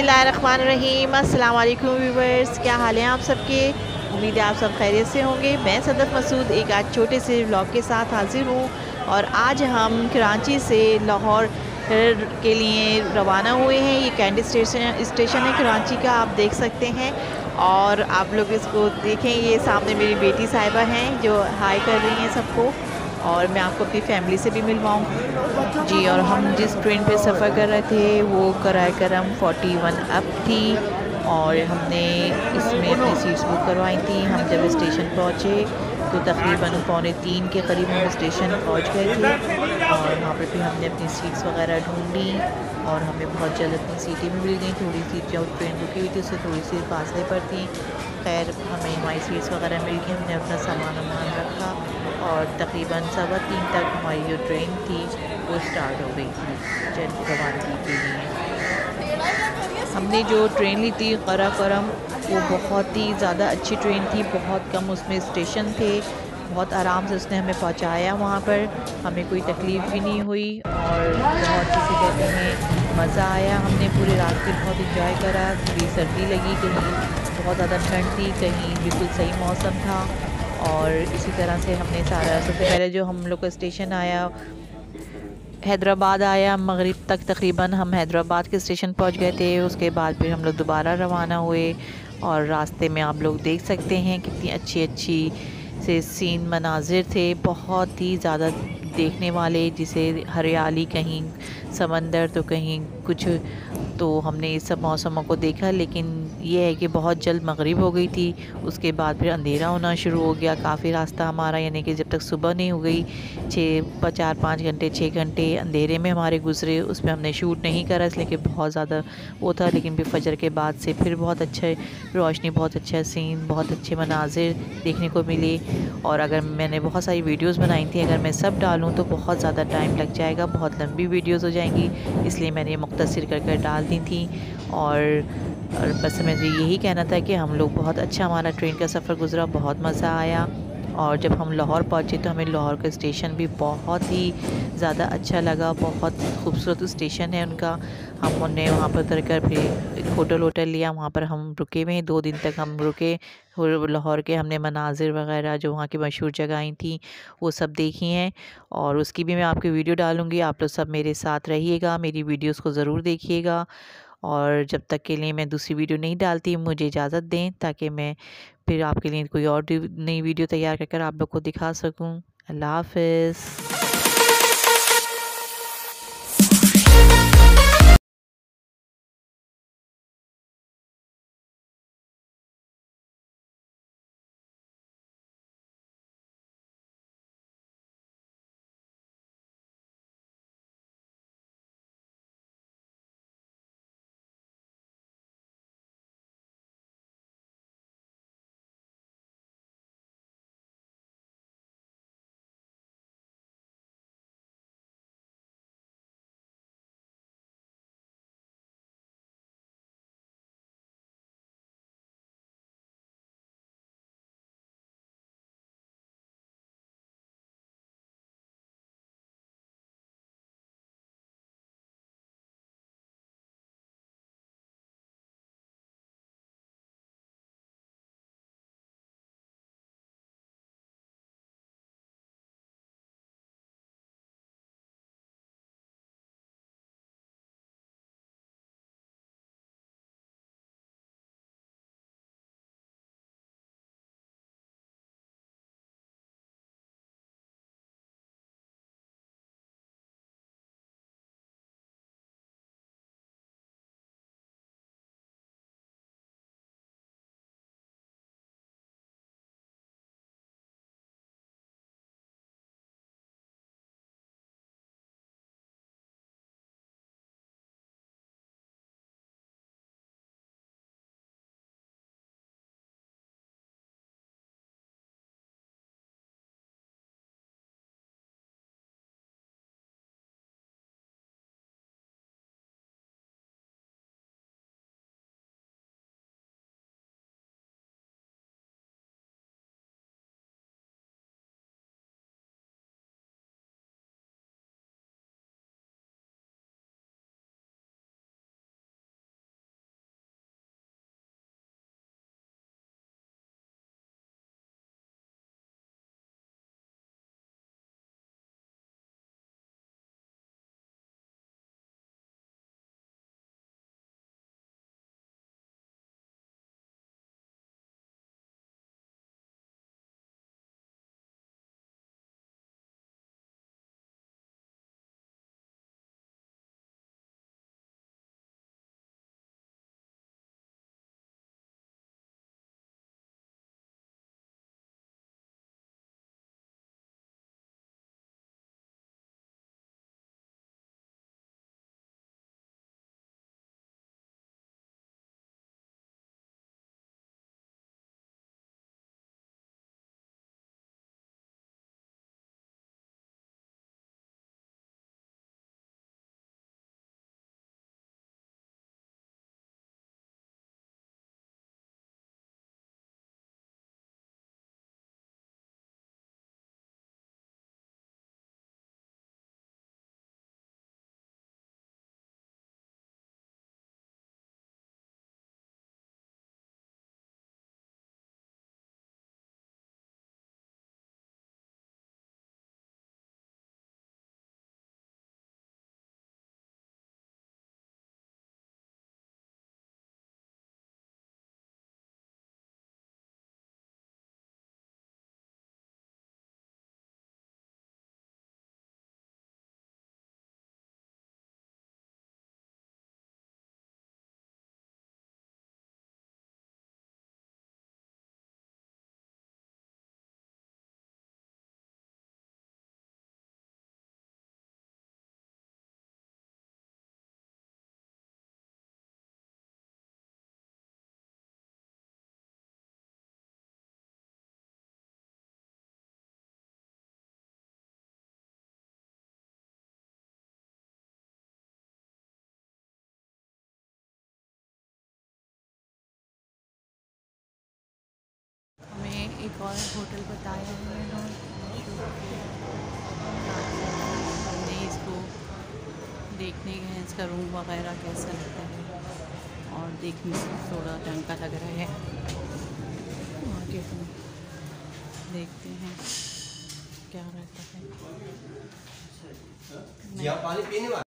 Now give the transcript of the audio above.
बिस्मिल्लाहिर्रहमानिर्रहीम। अस्सलाम वालेकुम व्यूवर्स, क्या हाल है आप सबके। उम्मीद है आप सब खैरियत से होंगे। मैं सदफ मसूद एक आज छोटे से व्लॉग के साथ हाजिर हूँ और आज हम कराची से लाहौर के लिए रवाना हुए हैं। ये कैंडी स्टेशन है कराची का, आप देख सकते हैं। और आप लोग इसको देखें, ये सामने मेरी बेटी साहिबा हैं जो हाय कर रही हैं सबको। और मैं आपको अपनी फैमिली से भी मिलवाऊँ जी। और हम जिस ट्रेन पे सफ़र कर रहे थे वो कराए करम 41 अप थी और हमने इसमें अपनी सीट्स बुक करवाई थी। हम जब स्टेशन पहुँचे तो तकरीबन 2:45 के करीब हम स्टेशन पहुँच गए थे और वहाँ पर फिर हमने अपनी सीट्स वगैरह ढूंढी और हमें बहुत जल्द अपनी सीटें भी मिल गई। थोड़ी सी जो ट्रेन रुकी हुई थी उससे थोड़ी सी फासले पर थी। खैर हमें हमारी सीट्स वगैरह मिल गई, हमने अपना सामान वामान रखा और तकरीबन 3:15 तक हमारी जो ट्रेन थी वो स्टार्ट हो गई थी रवानगी के लिए। हमने जो ट्रेन ली थी कराकोरम, वो बहुत ही ज़्यादा अच्छी ट्रेन थी। बहुत कम उसमें स्टेशन थे, बहुत आराम से उसने हमें पहुंचाया वहाँ पर। हमें कोई तकलीफ़ भी नहीं हुई और बहुत जिसे कहते हैं मज़ा आया। हमने पूरे रास्ते बहुत इंजॉय करा। कभी सर्दी लगी, कहीं बहुत ज़्यादा ठंड थी, कहीं बिल्कुल सही मौसम था। और इसी तरह से हमने सारा, सबसे पहले जो हम लोग का स्टेशन आया हैदराबाद आया। मगरिब तक तकरीबन हम हैदराबाद के स्टेशन पहुंच गए थे। उसके बाद फिर हम लोग दोबारा रवाना हुए और रास्ते में आप लोग देख सकते हैं कितनी अच्छी अच्छी से सीन मनाजिर थे, बहुत ही ज़्यादा देखने वाले, जिसे हरियाली, कहीं समंदर तो कहीं कुछ। तो हमने इस सब मौसमों को देखा, लेकिन ये है कि बहुत जल्द मगरिब हो गई थी। उसके बाद फिर अंधेरा होना शुरू हो गया काफ़ी रास्ता हमारा, यानी कि जब तक सुबह नहीं हो गई 4-5 घंटे 6 घंटे अंधेरे में हमारे गुजरे। उसमें हमने शूट नहीं करा इसलिए कि बहुत ज़्यादा वो था, लेकिन फिर फजर के बाद से फिर बहुत अच्छे रोशनी, बहुत अच्छा सीन, बहुत अच्छे मनाजिर देखने को मिले। और अगर मैंने बहुत सारी वीडियोस बनाई थी, अगर मैं सब डालूं तो बहुत ज़्यादा टाइम लग जाएगा, बहुत लंबी वीडियोस हो जाएंगी, इसलिए मैंने मुख्तसर कर कर डाल दी थी। और बस मुझे यही कहना था कि हम लोग बहुत अच्छा, हमारा ट्रेन का सफ़र गुज़रा, बहुत मज़ा आया। और जब हम लाहौर पहुँचे तो हमें लाहौर का स्टेशन भी बहुत ही ज़्यादा अच्छा लगा। बहुत खूबसूरत स्टेशन है उनका। हमने वहाँ पर उतर कर फिर एक होटल लिया, वहाँ पर हम रुके हुए हैं। 2 दिन तक हम रुके और लाहौर के हमने मनाजिर वगैरह जो वहाँ की मशहूर जगहें थी वो सब देखी हैं और उसकी भी मैं आपकी वीडियो डालूँगी। आप लोग सब मेरे साथ रहिएगा, मेरी वीडियोस को ज़रूर देखिएगा। और जब तक के लिए मैं दूसरी वीडियो नहीं डालती, मुझे इजाज़त दें ताकि मैं फिर आपके लिए कोई और नई वीडियो तैयार कर आप लोग को दिखा सकूं। अल्लाह हाफ़िज़। एक और होटल बताया है हमने इसको देखने गए हैं, इसका रूम वगैरह कैसा लगता है और देखने से थोड़ा ढंग का लग रहा है। आगे हम देखते हैं क्या रहता है।